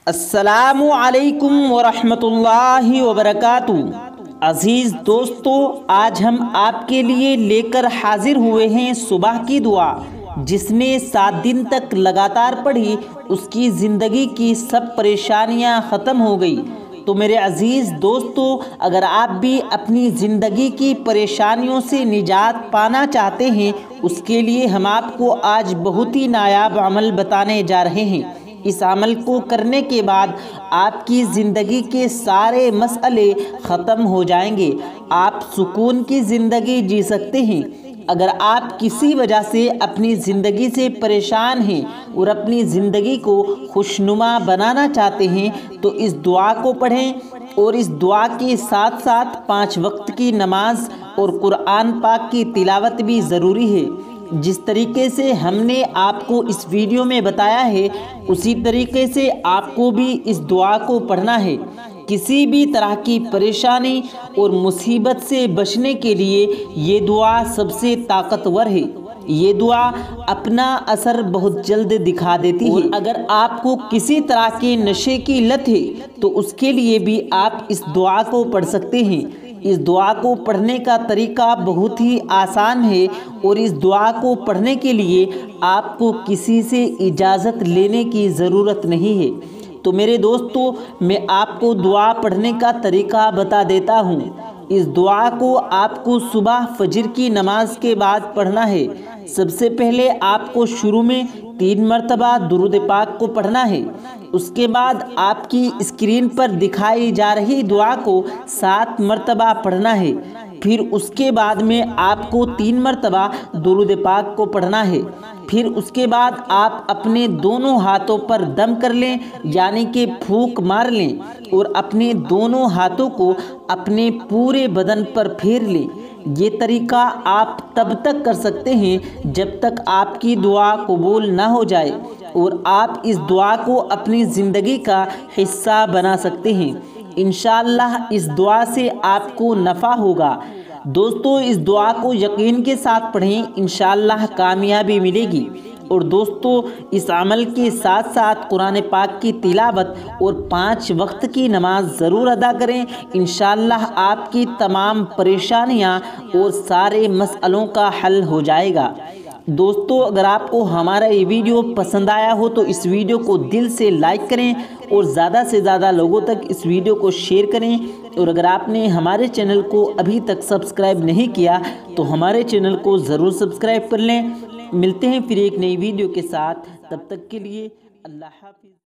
السلام علیکم ورحمۃ اللہ وبرکاتہ۔ عزیز دوستو، آج ہم آپ کے لیے لے کر حاضر ہوئے ہیں صبح کی دعا۔ جس نے 7 دن تک لگاتار پڑھی اس کی زندگی کی سب پریشانیاں ختم ہو گئی۔ تو میرے عزیز دوستو، اگر آپ بھی اپنی زندگی کی پریشانیوں سے نجات پانا چاہتے ہیں، اس کے لیے ہم آپ کو آج بہت ہی نایاب عمل بتانے جا رہے ہیں۔ اس عمل کو کرنے کے بعد آپ کی زندگی کے سارے مسئلے ختم ہو جائیں گے۔ آپ سکون کی زندگی جی سکتے ہیں۔ اگر آپ کسی وجہ سے اپنی زندگی سے پریشان ہیں اور اپنی زندگی کو خوشنما بنانا چاہتے ہیں تو اس دعا کو پڑھیں، اور اس دعا کے ساتھ ساتھ 5 وقت کی نماز اور قرآن پاک کی تلاوت بھی ضروری ہے۔ جس طریقے سے ہم نے آپ کو اس ویڈیو میں بتایا ہے، اسی طریقے سے آپ کو بھی اس دعا کو پڑھنا ہے۔ کسی بھی طرح کی پریشانی اور مصیبت سے بچنے کے لیے یہ دعا سب سے طاقتور ہے۔ یہ دعا اپنا اثر بہت جلد دکھا دیتی ہے۔ اور اگر آپ کو کسی طرح کے نشے کی لت ہے تو اس کے لیے بھی آپ اس دعا کو پڑھ سکتے ہیں۔ اس دعا کو پڑھنے کا طریقہ بہت ہی آسان ہے، اور اس دعا کو پڑھنے کے لیے آپ کو کسی سے اجازت لینے کی ضرورت نہیں ہے۔ تو میرے دوستو، میں آپ کو دعا پڑھنے کا طریقہ بتا دیتا ہوں۔ اس دعا کو آپ کو صبح فجر کی نماز کے بعد پڑھنا ہے۔ سب سے پہلے آپ کو شروع میں 3 مرتبہ درود پاک کو پڑھنا ہے۔ اس کے بعد آپ کی اسکرین پر دکھائی جا رہی دعا کو 7 مرتبہ پڑھنا ہے۔ پھر اس کے بعد میں آپ کو 3 مرتبہ درود پاک کو پڑھنا ہے۔ پھر اس کے بعد آپ اپنے دونوں ہاتھوں پر دم کر لیں، یعنی کہ پھونک مار لیں، اور اپنے دونوں ہاتھوں کو اپنے پورے بدن پر پھیر لیں۔ یہ طریقہ آپ تب تک کر سکتے ہیں جب تک آپ کی دعا قبول نہ ہو جائے، اور آپ اس دعا کو اپنی زندگی کا حصہ بنا سکتے ہیں۔ انشاءاللہ اس دعا سے آپ کو نفع ہوگا۔ دوستو، اس دعا کو یقین کے ساتھ پڑھیں، انشاءاللہ کامیابی ملے گی۔ اور دوستو، اس عمل کے ساتھ ساتھ قرآن پاک کی تلاوت اور 5 وقت کی نماز ضرور ادا کریں۔ انشاءاللہ آپ کی تمام پریشانیاں اور سارے مسئلوں کا حل ہو جائے گا۔ دوستو، اگر آپ کو ہمارا یہ ویڈیو پسند آیا ہو تو اس ویڈیو کو دل سے لائک کریں، اور زیادہ سے زیادہ لوگوں تک اس ویڈیو کو شیئر کریں۔ اور اگر آپ نے ہمارے چینل کو ابھی تک سبسکرائب نہیں کیا تو ہمارے چینل کو ضرور سبسکرائب کر لیں۔ ملتے ہیں پھر ایک نئی ویڈیو کے ساتھ، تب تک کے لیے اللہ حافظ۔